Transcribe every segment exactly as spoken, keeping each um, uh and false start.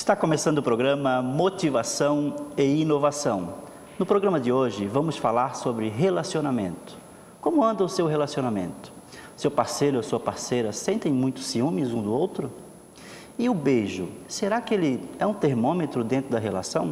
Está começando o programa Motivação e Inovação. No programa de hoje vamos falar sobre relacionamento. Como anda o seu relacionamento? Seu parceiro ou sua parceira sentem muito ciúmes um do outro? E o beijo, será que ele é um termômetro dentro da relação?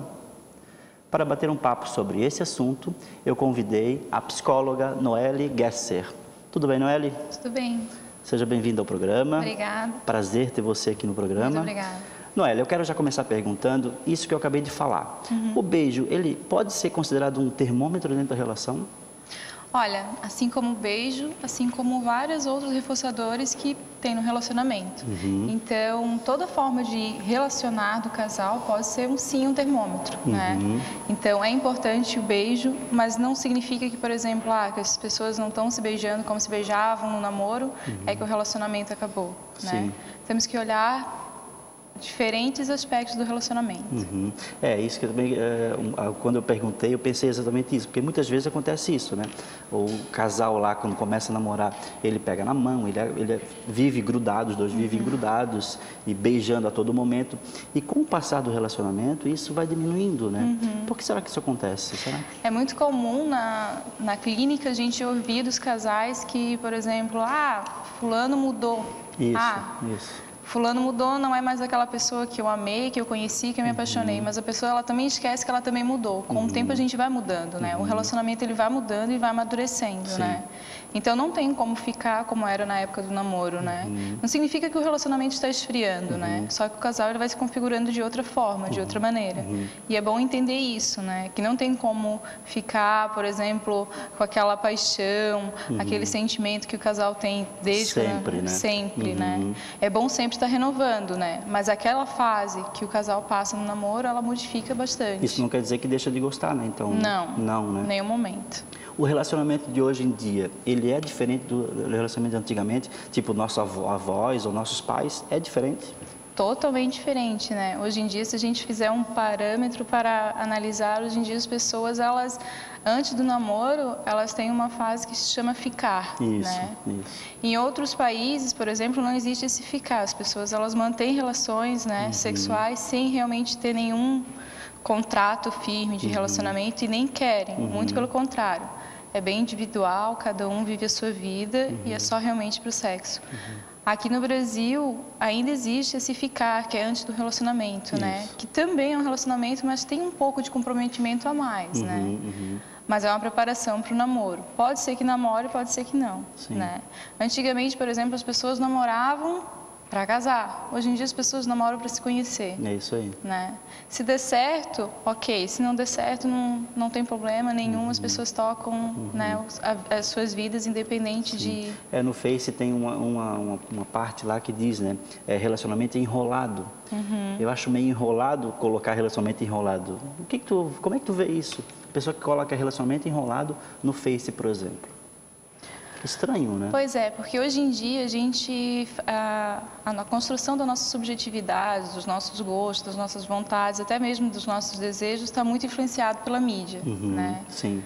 Para bater um papo sobre esse assunto, eu convidei a psicóloga Noelle Gesser. Tudo bem, Noelle? Tudo bem. Seja bem-vinda ao programa. Obrigada. Prazer ter você aqui no programa. Muito obrigada. Noelle, eu quero já começar perguntando isso que eu acabei de falar. Uhum. O beijo, ele pode ser considerado um termômetro dentro da relação? Olha, assim como o beijo, assim como vários outros reforçadores que tem no relacionamento. Uhum. Então, toda forma de relacionar do casal pode ser um sim, um termômetro, uhum. né? Então, é importante o beijo, mas não significa que, por exemplo, ah, que as pessoas não estão se beijando como se beijavam no namoro, uhum. é que o relacionamento acabou, né? Sim. Temos que olhar diferentes aspectos do relacionamento. Uhum. É, isso que eu também, é, quando eu perguntei, eu pensei exatamente isso, porque muitas vezes acontece isso, né? O casal lá, quando começa a namorar, ele pega na mão, ele, ele vive grudado, os dois uhum. vivem grudados e beijando a todo momento. E com o passar do relacionamento, isso vai diminuindo, né? Uhum. Por que será que isso acontece? Será? É muito comum na, na clínica a gente ouvir dos casais que, por exemplo, ah, fulano mudou. Isso, ah, isso. Fulano mudou, não é mais aquela pessoa que eu amei, que eu conheci, que eu me apaixonei, uhum. mas a pessoa ela também esquece que ela também mudou. Com uhum. o tempo a gente vai mudando, né? Uhum. O relacionamento ele vai mudando e vai amadurecendo, Sim. né? Então não tem como ficar como era na época do namoro, né? Uhum. Não significa que o relacionamento está esfriando, uhum. né? Só que o casal ele vai se configurando de outra forma, de outra maneira. Uhum. E é bom entender isso, né? Que não tem como ficar, por exemplo, com aquela paixão, uhum. aquele sentimento que o casal tem desde sempre, quando... né? Sempre, uhum. né? É bom sempre estar renovando, né? Mas aquela fase que o casal passa no namoro, ela modifica bastante. Isso não quer dizer que deixa de gostar, né? Então, não, não, né? Nenhum momento. O relacionamento de hoje em dia, ele é diferente do relacionamento de antigamente? Tipo, nossos avós ou nossos pais, é diferente? Totalmente diferente, né? Hoje em dia, se a gente fizer um parâmetro para analisar, hoje em dia as pessoas, elas, antes do namoro, elas têm uma fase que se chama ficar, isso, né? Isso. Em outros países, por exemplo, não existe esse ficar. As pessoas, elas mantêm relações, né, uhum. sexuais sem realmente ter nenhum contrato firme de uhum. relacionamento e nem querem, uhum. muito pelo contrário. É bem individual, cada um vive a sua vida uhum. e é só realmente para o sexo. Uhum. Aqui no Brasil, ainda existe esse ficar, que é antes do relacionamento, Isso. né? Que também é um relacionamento, mas tem um pouco de comprometimento a mais, uhum, né? Uhum. Mas é uma preparação para o namoro. Pode ser que namore, pode ser que não, Sim. né? Antigamente, por exemplo, as pessoas namoravam para casar. Hoje em dia as pessoas namoram para se conhecer. É isso aí. Né? Se der certo, ok. Se não der certo, não, não tem problema nenhum. Uhum. As pessoas tocam uhum. né, as, as suas vidas independente Sim. de... É, no Face tem uma, uma, uma, uma parte lá que diz, né? É, relacionamento enrolado. Uhum. Eu acho meio enrolado colocar relacionamento enrolado. O que que tu, como é que tu vê isso? A pessoa que coloca relacionamento enrolado no Face, por exemplo. Estranho, né? Pois é, porque hoje em dia a gente, a, a construção da nossa subjetividade, dos nossos gostos, das nossas vontades, até mesmo dos nossos desejos, está muito influenciado pela mídia, uhum, né? Sim.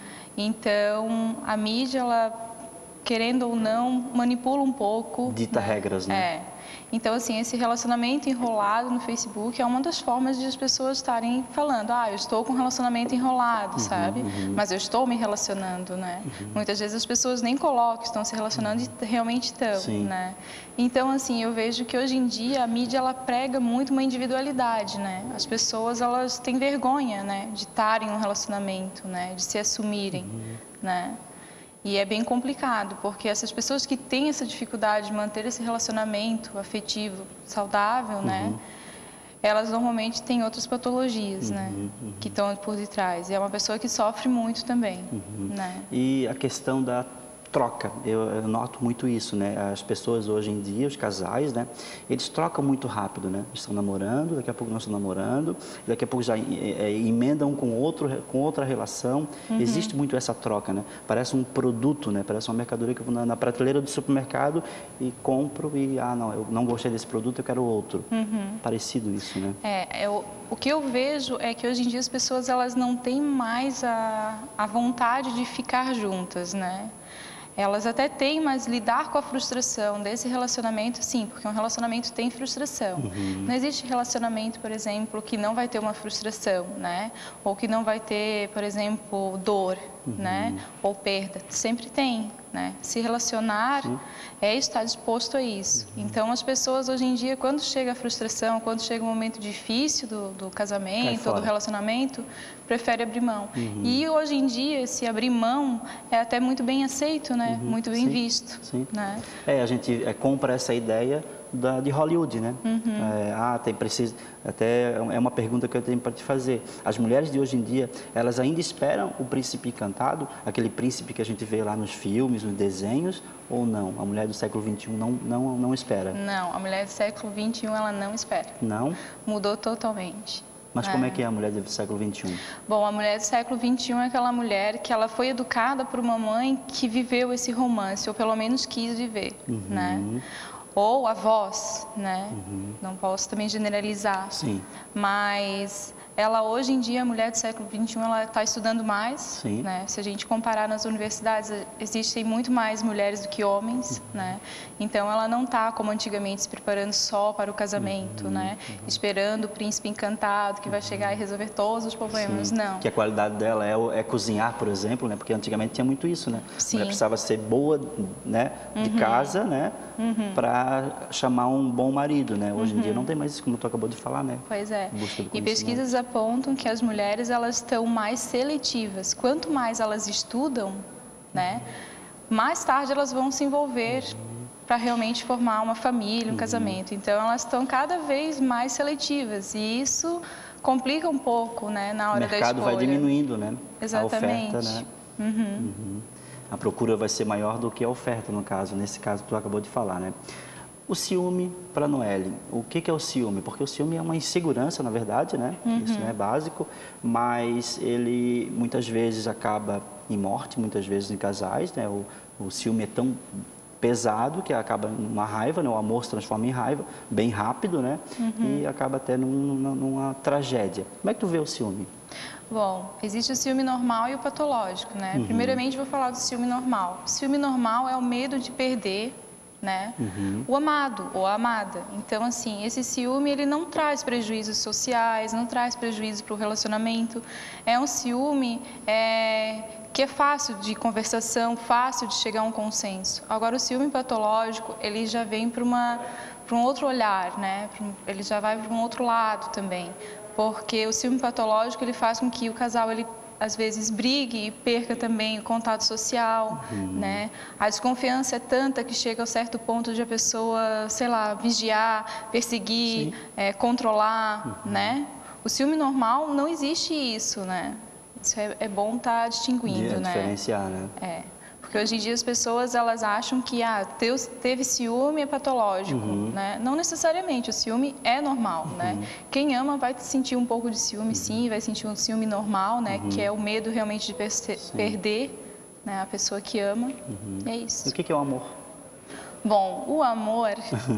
Então, a mídia, ela, querendo ou não, manipula um pouco. Dita né? regras, né? É. Então, assim, esse relacionamento enrolado no Facebook é uma das formas de as pessoas estarem falando, ah, eu estou com um relacionamento enrolado, uhum, sabe? Uhum. Mas eu estou me relacionando, né? Uhum. Muitas vezes as pessoas nem colocam, estão se relacionando e realmente estão, Sim. né? Então, assim, eu vejo que hoje em dia a mídia, ela prega muito uma individualidade, né? As pessoas, elas têm vergonha, né? De estarem em um relacionamento, né? De se assumirem, uhum. né? E é bem complicado, porque essas pessoas que têm essa dificuldade de manter esse relacionamento afetivo saudável, uhum. né? Elas normalmente têm outras patologias, uhum, né? Uhum. Que estão por detrás. E é uma pessoa que sofre muito também, uhum. né? E a questão da troca, eu, eu noto muito isso, né? As pessoas hoje em dia, os casais, né? Eles trocam muito rápido, né? Estão namorando, daqui a pouco não estão namorando, daqui a pouco já é, é, emendam com, outro, com outra relação. Uhum. Existe muito essa troca, né? Parece um produto, né? Parece uma mercadoria que eu vou na, na prateleira do supermercado e compro e, ah, não, eu não gostei desse produto, eu quero outro. Uhum. Parecido isso, né? É, eu, o que eu vejo é que hoje em dia as pessoas, elas não têm mais a, a vontade de ficar juntas, né? elas até têm, mas lidar com a frustração desse relacionamento, sim, porque um relacionamento tem frustração. Uhum. Não existe relacionamento, por exemplo, que não vai ter uma frustração, né? Ou que não vai ter, por exemplo, dor, uhum. né? Ou perda. Sempre tem, né? Se relacionar sim. é estar disposto a isso. Uhum. Então, as pessoas hoje em dia, quando chega a frustração, quando chega um momento difícil do, do casamento ou do relacionamento, prefere abrir mão. Uhum. E hoje em dia, esse abrir mão é até muito bem aceito, né? Uhum. Muito bem sim, visto. Sim. Né? É, a gente é, compra essa ideia da, de Hollywood, né? Uhum. É, ah, tem preciso. Até é uma pergunta que eu tenho para te fazer. As mulheres de hoje em dia, elas ainda esperam o príncipe encantado, aquele príncipe que a gente vê lá nos filmes, nos desenhos, ou não? A mulher do século vinte e um não, não, não espera? Não, a mulher do século vinte e um ela não espera. Não? Mudou totalmente. Mas como é que é a mulher do século vinte e um? Bom, a mulher do século vinte e um é aquela mulher que ela foi educada por uma mãe que viveu esse romance, ou pelo menos quis viver, uhum. né? Ou avós, né? Uhum. Não posso também generalizar. Sim. Mas ela hoje em dia, a mulher do século vinte e um, ela está estudando mais, sim. né? Se a gente comparar nas universidades, existem muito mais mulheres do que homens, uhum. né? Então ela não está como antigamente se preparando só para o casamento, uhum. né? Uhum. Esperando o príncipe encantado que vai chegar e resolver todos os problemas, sim. não. Que a qualidade dela é, é cozinhar, por exemplo, né? Porque antigamente tinha muito isso, né? Sim. Ela precisava ser boa, né? De uhum. casa, né? Uhum. Para chamar um bom marido, né? Hoje uhum. em dia não tem mais isso, como tu acabou de falar, né? Pois é. E pesquisas apontam que as mulheres elas estão mais seletivas. Quanto mais elas estudam, né? Mais tarde elas vão se envolver uhum. para realmente formar uma família, um uhum. casamento. Então elas estão cada vez mais seletivas e isso complica um pouco, né? Na hora da escolha. O mercado vai diminuindo, né? Exatamente. A oferta, né? Uhum. Uhum. A procura vai ser maior do que a oferta, no caso, nesse caso que tu acabou de falar, né? O ciúme para Noelle, o que, que é o ciúme? Porque o ciúme é uma insegurança, na verdade, né? Uhum. Isso não é básico, mas ele muitas vezes acaba em morte, muitas vezes em casais, né? O, o ciúme é tão pesado que acaba numa raiva, né? O amor se transforma em raiva, bem rápido, né? Uhum. E acaba até num, numa, numa tragédia. Como é que tu vê o ciúme? Bom, existe o ciúme normal e o patológico, né? Uhum. Primeiramente, vou falar do ciúme normal. O ciúme normal é o medo de perder, né? Uhum. O amado ou a amada. Então, assim, esse ciúme, ele não traz prejuízos sociais, não traz prejuízo para o relacionamento. É um ciúme é, que é fácil de conversação, fácil de chegar a um consenso. Agora, o ciúme patológico, ele já vem para uma, para um outro olhar, né? Ele já vai para um outro lado também. Porque o ciúme patológico, ele faz com que o casal, ele às vezes brigue e perca também o contato social, uhum. né? A desconfiança é tanta que chega a certo ponto de a pessoa, sei lá, vigiar, perseguir, é, controlar, uhum. né? O ciúme normal não existe isso, né? Isso é, é bom estar tá distinguindo, de, né? Diferenciar, né? É. Porque hoje em dia as pessoas elas acham que ah, teve ciúme é patológico, uhum. né? Não necessariamente, o ciúme é normal, uhum. né? Quem ama vai sentir um pouco de ciúme, uhum. sim, vai sentir um ciúme normal, né? Uhum. Que é o medo realmente de per perder, né? A pessoa que ama. Uhum. É isso. E o que é o amor? Bom, o amor...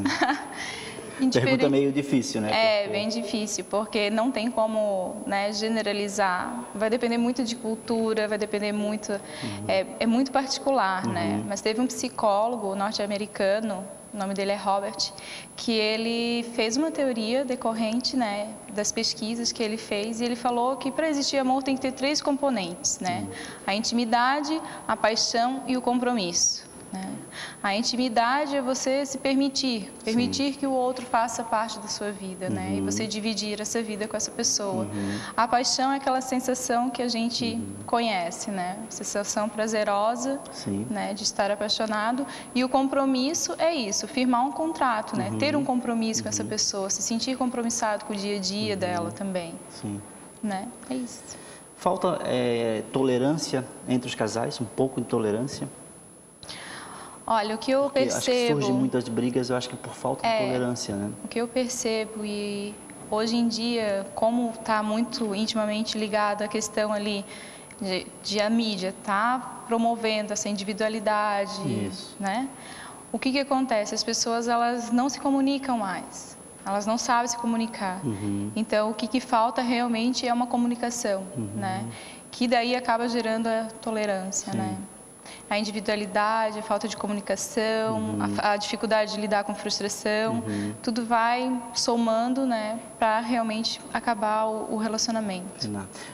Pergunta meio difícil, né? É, porque... bem difícil, porque não tem como, né, generalizar. Vai depender muito de cultura, vai depender muito... Uhum. É, é muito particular, uhum. né? Mas teve um psicólogo norte-americano, o nome dele é Robert, que ele fez uma teoria decorrente, né, das pesquisas que ele fez, e ele falou que para existir amor tem que ter três componentes, né? A intimidade, a paixão e o compromisso. Né? A intimidade é você se permitir, permitir Sim. que o outro faça parte da sua vida, uhum. né? E você dividir essa vida com essa pessoa. Uhum. A paixão é aquela sensação que a gente uhum. conhece, né? Sensação prazerosa, né? De estar apaixonado. E o compromisso é isso, firmar um contrato, né? Uhum. Ter um compromisso uhum. com essa pessoa, se sentir compromissado com o dia a dia uhum. dela também. Sim. Né? É isso. Falta é, tolerância entre os casais, um pouco de tolerância? Olha, o que eu Porque percebo... Acho que surgem muitas brigas, eu acho que por falta é, de tolerância, né? O que eu percebo e hoje em dia, como está muito intimamente ligado à questão ali de, de a mídia está promovendo essa individualidade, Isso. né? O que que acontece? As pessoas, elas não se comunicam mais. Elas não sabem se comunicar. Uhum. Então, o que que falta realmente é uma comunicação, uhum. né? Que daí acaba gerando a tolerância, Sim. né? A individualidade, a falta de comunicação, uhum. a, a dificuldade de lidar com frustração, uhum. tudo vai somando, né, para realmente acabar o, o relacionamento.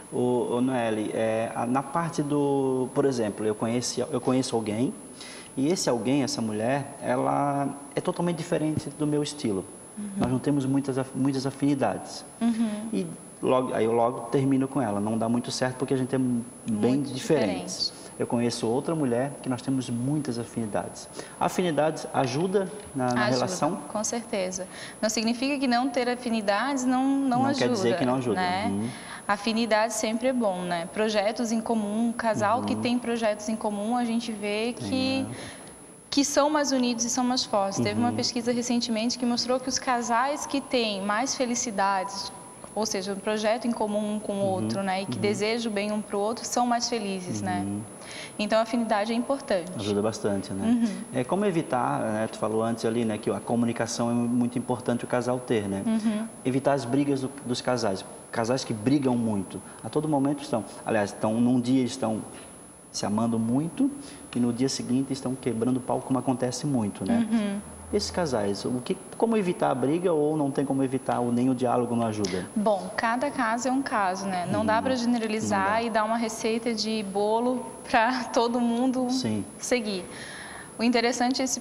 O, o Noeli, é, na parte do, por exemplo, eu conheço, eu conheço alguém e esse alguém, essa mulher, ela é totalmente diferente do meu estilo. Uhum. Nós não temos muitas, muitas afinidades. Uhum. E logo, aí eu logo termino com ela. Não dá muito certo porque a gente é bem muito diferentes. Diferente. Eu conheço outra mulher que nós temos muitas afinidades. Afinidades ajuda na, na ajuda, relação? Com certeza. Não significa que não ter afinidades não, não, não ajuda. Não quer dizer que não ajuda. Né? Uhum. Afinidade sempre é bom, né? Projetos em comum, casal uhum. que tem projetos em comum, a gente vê que... É. que são mais unidos e são mais fortes. Uhum. Teve uma pesquisa recentemente que mostrou que os casais que têm mais felicidades, ou seja, um projeto em comum um com o outro, uhum. né, e que uhum. desejam bem um para o outro, são mais felizes, uhum. né? Então, a afinidade é importante. Ajuda bastante, né? Uhum. É como evitar, né, tu falou antes ali, né, que a comunicação é muito importante o casal ter, né? Uhum. Evitar as brigas do, dos casais. Casais que brigam muito, a todo momento estão, aliás, estão, num dia estão se amando muito e no dia seguinte estão quebrando o pau, como acontece muito, né? Uhum. Esses casais, o que, como evitar a briga ou não tem como evitar, ou nem o diálogo não ajuda? Bom, cada caso é um caso, né? Não hum, dá para generalizar dá. e dar uma receita de bolo para todo mundo Sim. seguir. O interessante é esse,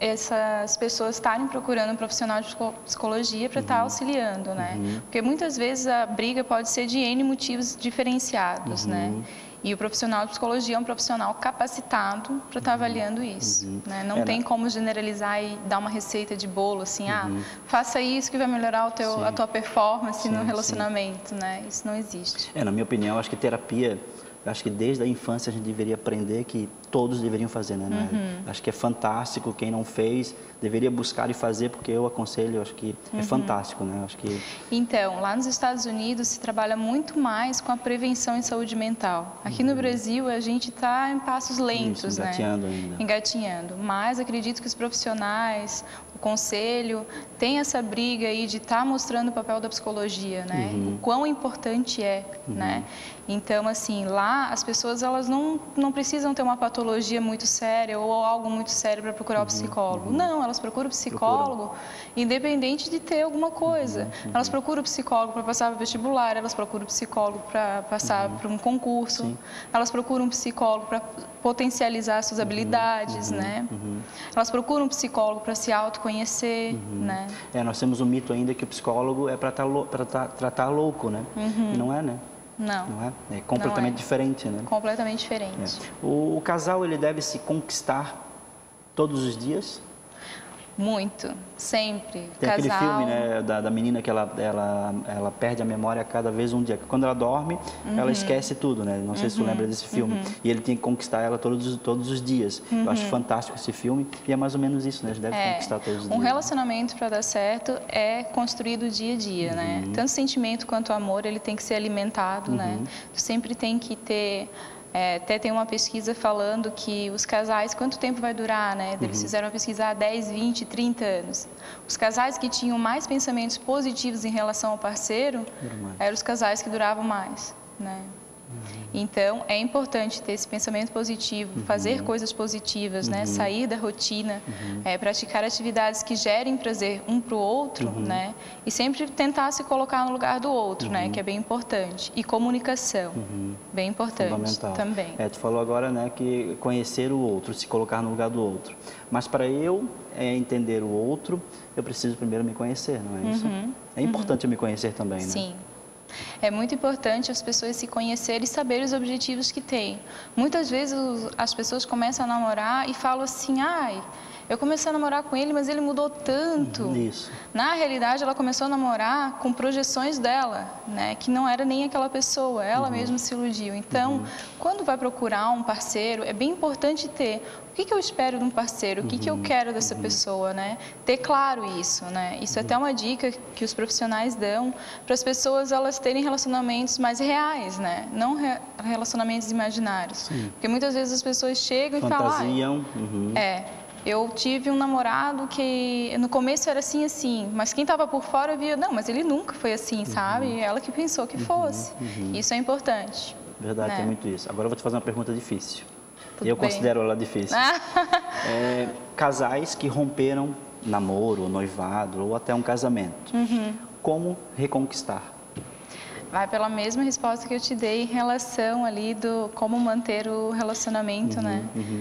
essas pessoas estarem procurando um profissional de psicologia para uhum. estar auxiliando, né? Uhum. Porque muitas vezes a briga pode ser de N motivos diferenciados, uhum. né? E o profissional de psicologia é um profissional capacitado para estar avaliando isso. Uhum. Né? Não é, tem como generalizar e dar uma receita de bolo, assim, uhum. ah, faça isso que vai melhorar o teu, a tua performance sim, no relacionamento, sim. né? Isso não existe. É, na minha opinião, acho que terapia, acho que desde a infância a gente deveria aprender que todos deveriam fazer, né? Uhum. Acho que é fantástico, quem não fez deveria buscar e fazer, porque eu aconselho, acho que é uhum. fantástico, né? Acho que... Então, lá nos Estados Unidos se trabalha muito mais com a prevenção em saúde mental. Aqui uhum. no Brasil a gente está em passos lentos, Isso, engatinhando né? ainda. Engatinhando. Mas acredito que os profissionais, o conselho, tem essa briga aí de estar tá mostrando o papel da psicologia, né? Uhum. O quão importante é, uhum. né? Então, assim, lá as pessoas elas não, não precisam ter uma patologia muito séria ou algo muito sério para procurar o uhum. psicólogo. Uhum. Não, elas procuram o psicólogo Procura. independente de ter alguma coisa. Uhum. Uhum. Elas procuram o psicólogo para passar para o vestibular, elas procuram o psicólogo para passar uhum. para um concurso, Sim. elas procuram um psicólogo para potencializar suas habilidades, uhum. né? Uhum. Elas procuram um psicólogo para se autoconhecer, uhum. né? É, nós temos um mito ainda que o psicólogo é para tratar, tratar louco, né? Uhum. Não é, né? Não. Não é? É completamente é. diferente, né? Completamente diferente. É. O, o casal, ele deve se conquistar todos os dias? Muito, sempre. Tem Casal... aquele filme, né, da, da menina que ela, ela, ela perde a memória cada vez um dia. Quando ela dorme, uhum. ela esquece tudo, né? Não sei uhum. se tu lembra desse filme. Uhum. E ele tem que conquistar ela todos, todos os dias. Uhum. Eu acho fantástico esse filme e é mais ou menos isso, né? A gente deve é, conquistar todos os um dias. Um relacionamento, para dar certo, é construído dia a dia, uhum. né? Tanto o sentimento quanto o amor, ele tem que ser alimentado, uhum. né? Tu sempre tem que ter... É, até tem uma pesquisa falando que os casais, quanto tempo vai durar, né? Eles uhum. fizeram uma pesquisa há dez, vinte, trinta anos. Os casais que tinham mais pensamentos positivos em relação ao parceiro, eram os casais que duravam mais, né? Uhum. Então, é importante ter esse pensamento positivo, uhum. fazer coisas positivas, uhum. né? Sair da rotina, uhum. é, praticar atividades que gerem prazer um para o outro, uhum. né? E sempre tentar se colocar no lugar do outro, uhum. né? Que é bem importante. E comunicação, uhum. bem importante também. É, tu falou agora, né, que conhecer o outro, se colocar no lugar do outro. Mas para eu é, entender o outro, eu preciso primeiro me conhecer, não é isso? Uhum. É importante uhum. eu me conhecer também, né? Sim. É muito importante as pessoas se conhecerem e saber os objetivos que têm. Muitas vezes as pessoas começam a namorar e falam assim, ai, eu comecei a namorar com ele, mas ele mudou tanto. Isso. Na realidade, ela começou a namorar com projeções dela, né? Que não era nem aquela pessoa, ela uhum. mesma se iludiu. Então, uhum. quando vai procurar um parceiro, é bem importante ter o que, que eu espero de um parceiro, o que, uhum. que eu quero dessa uhum. pessoa, né? Ter claro isso, né? Isso uhum. é até uma dica que os profissionais dão para as pessoas elas terem relacionamentos mais reais, né? Não re relacionamentos imaginários. Sim. Porque muitas vezes as pessoas chegam Fantasiam. e falam... Uhum. É. Eu tive um namorado que no começo era assim, assim, mas quem estava por fora via, não, mas ele nunca foi assim, uhum. sabe? E ela que pensou que fosse. Uhum. Isso é importante. Verdade, né? Tem muito isso. Agora eu vou te fazer uma pergunta difícil. Tudo Eu bem? considero ela difícil. É, casais que romperam namoro, noivado ou até um casamento. Uhum. Como reconquistar? Vai pela mesma resposta que eu te dei em relação ali do como manter o relacionamento, Uhum, né? uhum.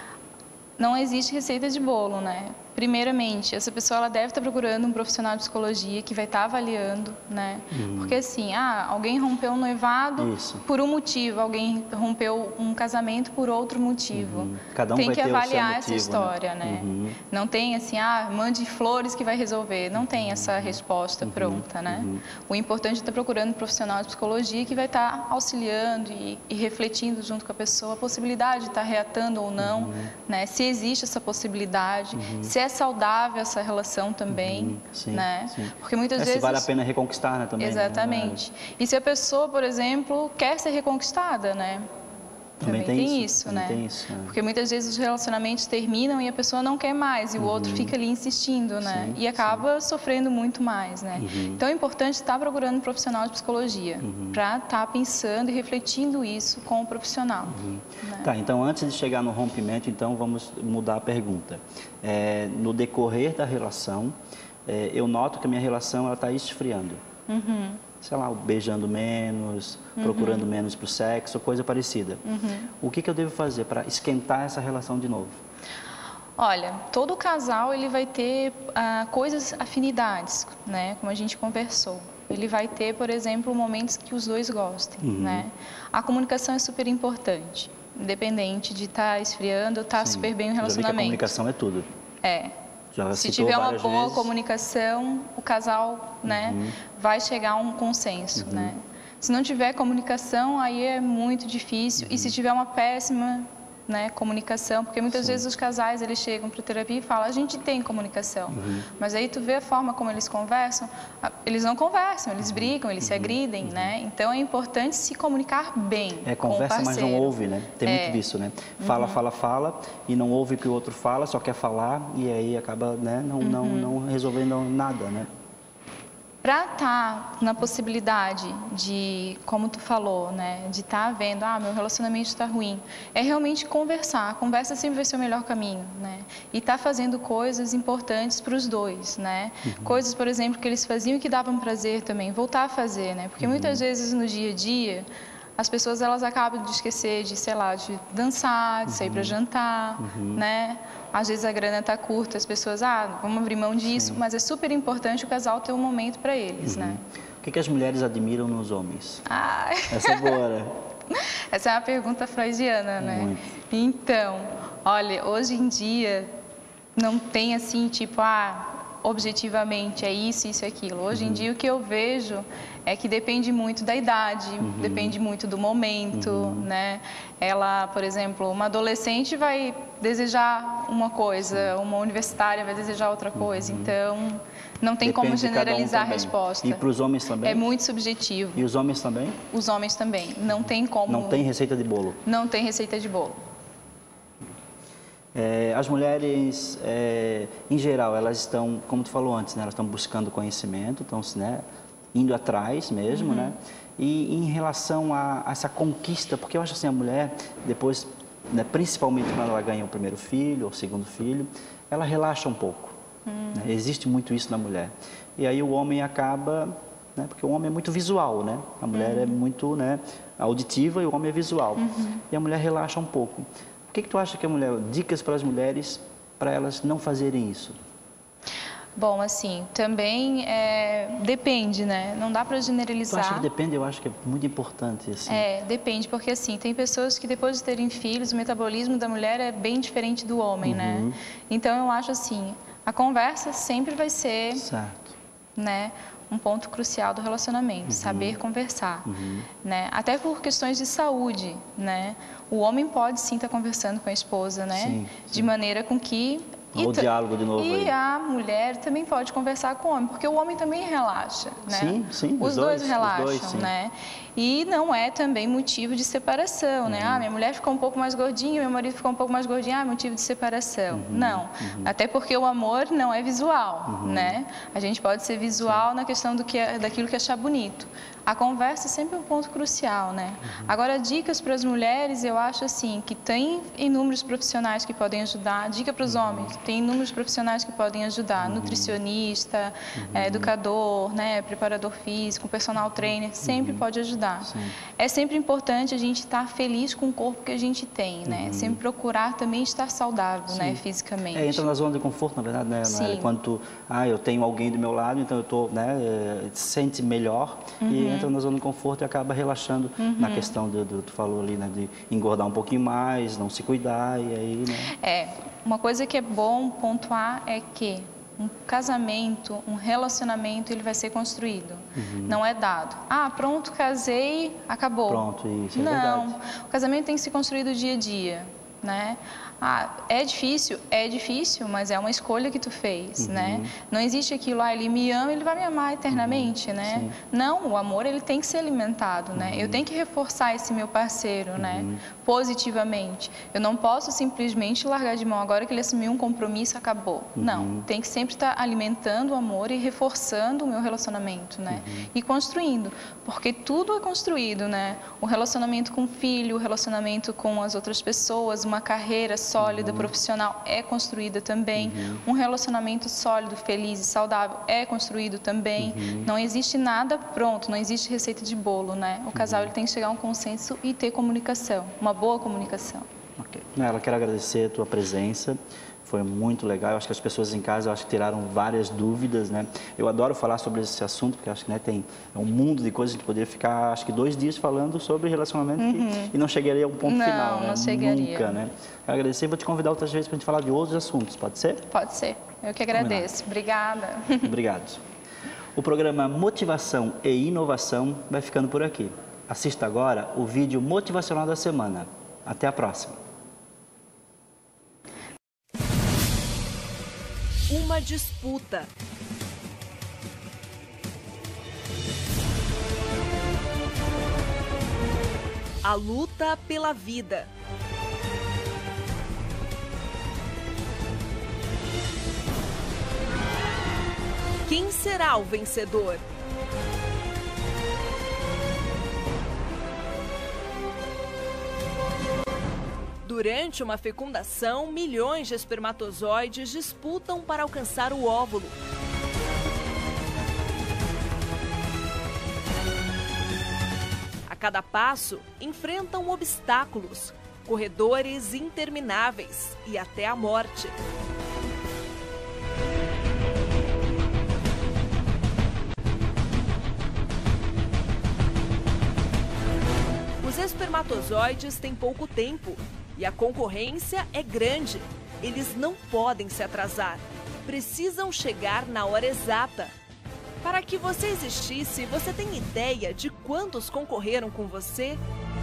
Não existe receita de bolo, né? Primeiramente, essa pessoa ela deve estar procurando um profissional de psicologia que vai estar avaliando, né? Uhum. Porque assim, ah, alguém rompeu um noivado Isso. por um motivo, alguém rompeu um casamento por outro motivo. Uhum. Cada um tem vai que ter o seu avaliar motivo, essa história, né? né? Uhum. Não tem assim, ah, mande flores que vai resolver. Não tem essa resposta Uhum. pronta, né? Uhum. O importante é estar procurando um profissional de psicologia que vai estar auxiliando e, e refletindo junto com a pessoa a possibilidade de estar reatando ou não, Uhum. né? Se existe essa possibilidade, Uhum. se é saudável essa relação também, Uhum. Sim, né? sim. Porque muitas É, vezes... se vale a pena reconquistar, né, também. Exatamente. Né? E se a pessoa, por exemplo, quer ser reconquistada, né? Também, Também tem, tem isso, isso, também né? tem isso, né? Porque muitas vezes os relacionamentos terminam e a pessoa não quer mais e o outro fica ali insistindo, né? Sim, E acaba sofrendo muito mais, né? Uhum. Então é importante estar procurando um profissional de psicologia Uhum. para estar pensando e refletindo isso com o profissional. Uhum. Né? Tá, então antes de chegar no rompimento, então vamos mudar a pergunta. É, no decorrer da relação, é, eu noto que a minha relação ela está esfriando. Uhum. Sei lá, beijando menos, uhum. procurando menos para o sexo, coisa parecida. Uhum. O que, que eu devo fazer para esquentar essa relação de novo? Olha, todo casal ele vai ter ah, coisas, afinidades, né? Como a gente conversou. Ele vai ter, por exemplo, momentos que os dois gostem, uhum. né? A comunicação é super importante, independente de estar tá esfriando ou estar tá super bem o relacionamento. Já vi que a comunicação é tudo. É. Já Se tiver uma boa vezes. comunicação, o casal, né, uhum. vai chegar a um consenso, uhum. né? Se não tiver comunicação, aí é muito difícil. Uhum. E se tiver uma péssima, né, comunicação, porque muitas Sim. vezes os casais eles chegam para terapia e falam, a gente tem comunicação, uhum. mas aí tu vê a forma como eles conversam, eles não conversam, eles brigam, eles uhum. se agridem, uhum. né? Então é importante se comunicar bem. É conversa, com o mas não ouve, né? Tem é. muito disso, né? Fala, uhum. fala, fala e não ouve o que o outro fala, só quer falar e aí acaba, né, não, uhum. não, não resolvendo nada, né? Para estar na possibilidade de, como tu falou, né, de estar vendo, ah, meu relacionamento está ruim, é realmente conversar. A conversa sempre vai ser o melhor caminho, né? E estar fazendo coisas importantes para os dois, né? Uhum. Coisas, por exemplo, que eles faziam e que davam prazer também, voltar a fazer, né? Porque uhum. muitas vezes no dia a dia as pessoas elas acabam de esquecer de, sei lá, de dançar, de sair uhum. para jantar, uhum. né? Às vezes a grana está curta, as pessoas, ah, vamos abrir mão disso, Sim. mas é super importante o casal ter um momento para eles, uhum. né? O que, que as mulheres admiram nos homens? Ai. Essa é boa, né? Essa é uma pergunta freudiana, né? Muito. Então, olha, hoje em dia não tem assim, tipo, ah, objetivamente é isso, isso e aquilo. Hoje uhum. em dia o que eu vejo é que depende muito da idade, uhum. depende muito do momento, uhum. né? Ela, por exemplo, uma adolescente vai desejar uma coisa, uma universitária vai desejar outra coisa, uhum. então não tem depende como generalizar um a resposta. E para os homens também? É muito subjetivo. E os homens também? Os homens também, não tem como... Não tem receita de bolo? Não tem receita de bolo. É, as mulheres, é, em geral, elas estão, como tu falou antes, né, elas estão buscando conhecimento, estão, né, indo atrás mesmo, uhum. né? E em relação a, a essa conquista, porque eu acho assim, a mulher, depois, né, principalmente quando ela ganha o primeiro filho ou o segundo filho, ela relaxa um pouco. Uhum. Né? Existe muito isso na mulher. E aí o homem acaba, né, porque o homem é muito visual, né? A mulher uhum. é muito, né, auditiva e o homem é visual. Uhum. E a mulher relaxa um pouco. O que, que tu acha que a mulher, dicas para as mulheres, para elas não fazerem isso? Bom, assim, também é, depende, né? Não dá para generalizar. Tu acha que depende? Eu acho que é muito importante, assim. É, depende, porque assim, tem pessoas que depois de terem filhos, o metabolismo da mulher é bem diferente do homem, uhum. né? Então, eu acho assim, a conversa sempre vai ser... Certo. Né? Um ponto crucial do relacionamento, uhum. saber conversar, uhum. né? Até por questões de saúde, né? O homem pode sim estar conversando com a esposa, né? Sim, sim. De maneira com que O diálogo de novo E aí. a mulher também pode conversar com o homem, porque o homem também relaxa, né? Sim, sim. Os, os dois, dois relaxam, os dois, sim. né? E não é também motivo de separação, né? Uhum. Ah, minha mulher ficou um pouco mais gordinha, meu marido ficou um pouco mais gordinho, ah, motivo de separação. Uhum. Não. Uhum. Até porque o amor não é visual, Uhum. né? A gente pode ser visual sim. na questão do que é, daquilo que achar bonito. A conversa é sempre um ponto crucial, né? Uhum. Agora, dicas para as mulheres, eu acho assim, que tem inúmeros profissionais que podem ajudar. Dica para os uhum. homens, tem inúmeros profissionais que podem ajudar. Uhum. Nutricionista, uhum. é, educador, né, preparador físico, personal trainer, sempre uhum. pode ajudar. Sim. É sempre importante a gente estar feliz com o corpo que a gente tem, né? Uhum. Sempre procurar também estar saudável, sim. né, fisicamente. É, entra na zona de conforto, na verdade, né? Sim. Quando tu, ah, eu tenho alguém do meu lado, então eu tô, né, sente melhor uhum. e entra na zona de conforto e acaba relaxando uhum. na questão do, do, tu falou ali, né, de engordar um pouquinho mais, não se cuidar e aí, né? É, uma coisa que é bom pontuar é que um casamento, um relacionamento, ele vai ser construído, uhum. não é dado. Ah, pronto, casei, acabou. Pronto, isso, é não, verdade. O casamento tem que ser construído dia a dia, né? Ah, é difícil? É difícil, mas é uma escolha que tu fez, uhum. né? Não existe aquilo, ah, ele me ama, ele vai me amar eternamente, uhum. né? Sim. Não, o amor, ele tem que ser alimentado, uhum. né? Eu tenho que reforçar esse meu parceiro, uhum. né? Positivamente. Eu não posso simplesmente largar de mão agora que ele assumiu um compromisso, acabou. Uhum. Não, tem que sempre estar alimentando o amor e reforçando o meu relacionamento, né? Uhum. E construindo, porque tudo é construído, né? O relacionamento com o filho, o relacionamento com as outras pessoas, uma carreira sólida, uhum. profissional é construída também. Uhum. Um relacionamento sólido, feliz e saudável é construído também. Uhum. Não existe nada pronto, não existe receita de bolo, né? O casal uhum. ele tem que chegar a um consenso e ter comunicação, uma boa comunicação. Ok. Nela, quero agradecer a tua presença. Foi muito legal. Eu acho que as pessoas em casa, eu acho que tiraram várias dúvidas, né? Eu adoro falar sobre esse assunto, porque eu acho que, né, tem é um mundo de coisas que a gente poderia ficar, acho que dois dias falando sobre relacionamento uhum. e, e não chegaria a um ponto não, final, né? Não, chegaria. Nunca, né? Quero agradecer e vou te convidar outras vezes para a gente falar de outros assuntos, pode ser? Pode ser. Eu que agradeço. Obrigada. Obrigado. O programa Motivação e Inovação vai ficando por aqui. Assista agora o vídeo motivacional da semana. Até a próxima. Uma disputa. A luta pela vida. Quem será o vencedor? Durante uma fecundação, milhões de espermatozoides disputam para alcançar o óvulo. A cada passo, enfrentam obstáculos, corredores intermináveis e até a morte. Os espermatozoides têm pouco tempo. E a concorrência é grande. Eles não podem se atrasar. Precisam chegar na hora exata. Para que você existisse, você tem ideia de quantos concorreram com você?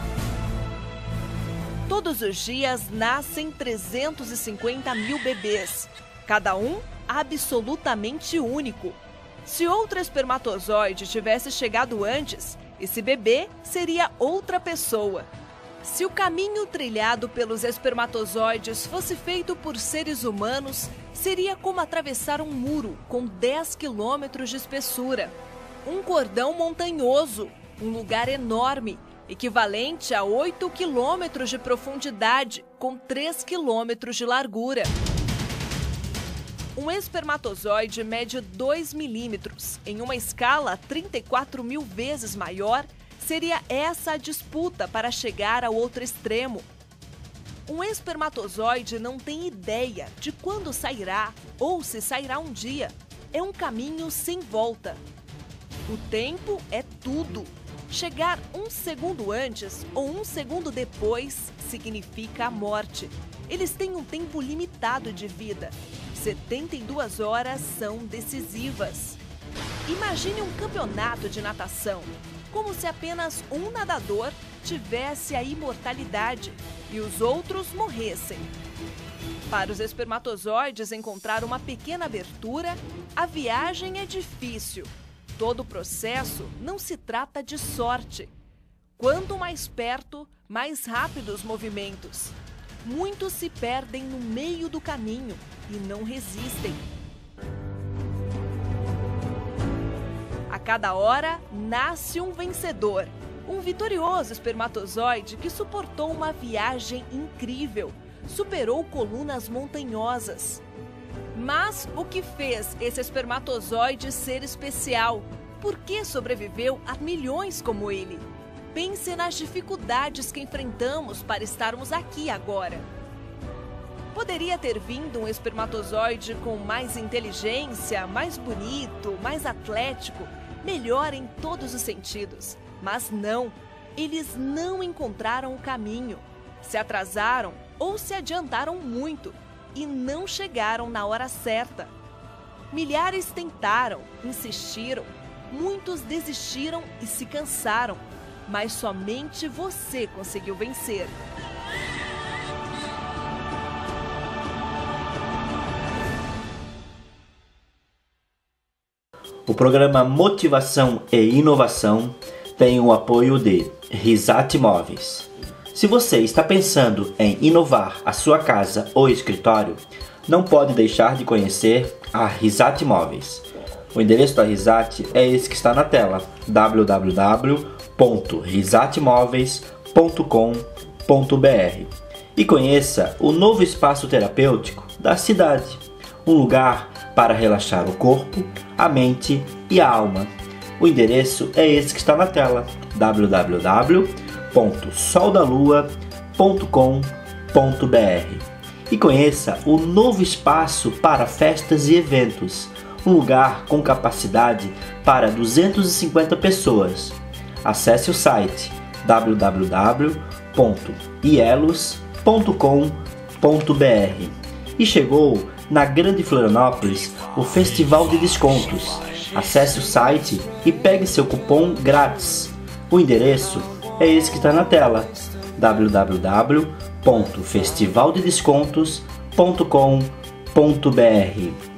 Todos os dias nascem trezentos e cinquenta mil bebês. Cada um absolutamente único. Se outro espermatozoide tivesse chegado antes, esse bebê seria outra pessoa. Se o caminho trilhado pelos espermatozoides fosse feito por seres humanos, seria como atravessar um muro com dez quilômetros de espessura. Um cordão montanhoso, um lugar enorme, equivalente a oito quilômetros de profundidade, com três quilômetros de largura. Um espermatozoide mede dois milímetros, em uma escala trinta e quatro mil vezes maior. Seria essa a disputa para chegar ao outro extremo. Um espermatozoide não tem ideia de quando sairá ou se sairá um dia. É um caminho sem volta. O tempo é tudo. Chegar um segundo antes ou um segundo depois significa a morte. Eles têm um tempo limitado de vida. setenta e duas horas são decisivas. Imagine um campeonato de natação. Como se apenas um nadador tivesse a imortalidade e os outros morressem. Para os espermatozoides encontrar uma pequena abertura, a viagem é difícil. Todo o processo não se trata de sorte. Quanto mais perto, mais rápidos os movimentos. Muitos se perdem no meio do caminho e não resistem. A cada hora, nasce um vencedor. Um vitorioso espermatozoide que suportou uma viagem incrível. Superou colunas montanhosas. Mas o que fez esse espermatozoide ser especial? Por que sobreviveu a milhões como ele? Pense nas dificuldades que enfrentamos para estarmos aqui agora. Poderia ter vindo um espermatozoide com mais inteligência, mais bonito, mais atlético, melhor em todos os sentidos. Mas não, eles não encontraram o caminho. Se atrasaram ou se adiantaram muito e não chegaram na hora certa. Milhares tentaram, insistiram, muitos desistiram e se cansaram, mas somente você conseguiu vencer. O programa Motivação e Inovação tem o apoio de Risate Móveis. Se você está pensando em inovar a sua casa ou escritório, não pode deixar de conhecer a Risate Móveis. O endereço da Risate é esse que está na tela, w w w ponto risate móveis ponto com ponto b r, e conheça o novo espaço terapêutico da cidade, um lugar para relaxar o corpo, a mente e a alma. O endereço é esse que está na tela, w w w ponto sol da lua ponto com ponto b r, e conheça o novo espaço para festas e eventos, um lugar com capacidade para duzentas e cinquenta pessoas. Acesse o site w w w ponto ielos ponto com ponto b r. E chegou na Grande Florianópolis o Festival de Descontos. Acesse o site e pegue seu cupom grátis. O endereço é esse que está na tela, w w w ponto festival de descontos ponto com ponto b r.